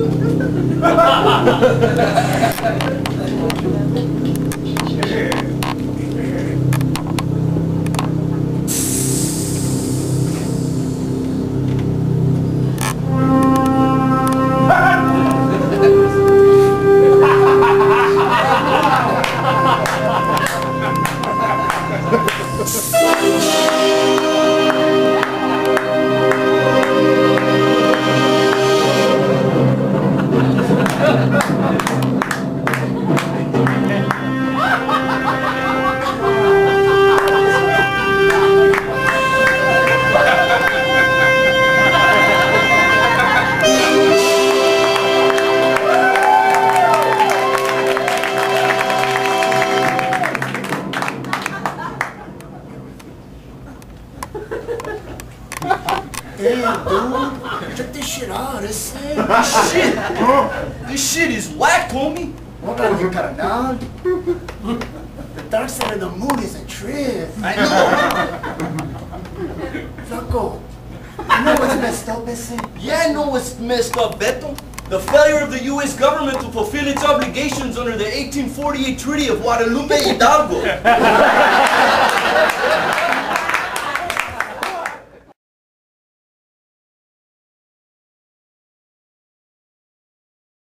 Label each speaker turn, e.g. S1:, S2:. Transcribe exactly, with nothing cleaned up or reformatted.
S1: Damn, dude. Check this shit out. It's sick.
S2: This shit, this shit is whack, homie.
S1: What about you, carnal? The dark side of the moon is a trip.
S2: I know.
S1: Flaco, you know what's messed up, ese?
S2: Yeah, I know what's messed up, Beto. The failure of the U S government to fulfill its obligations under the eighteen forty-eight Treaty of Guadalupe Hidalgo.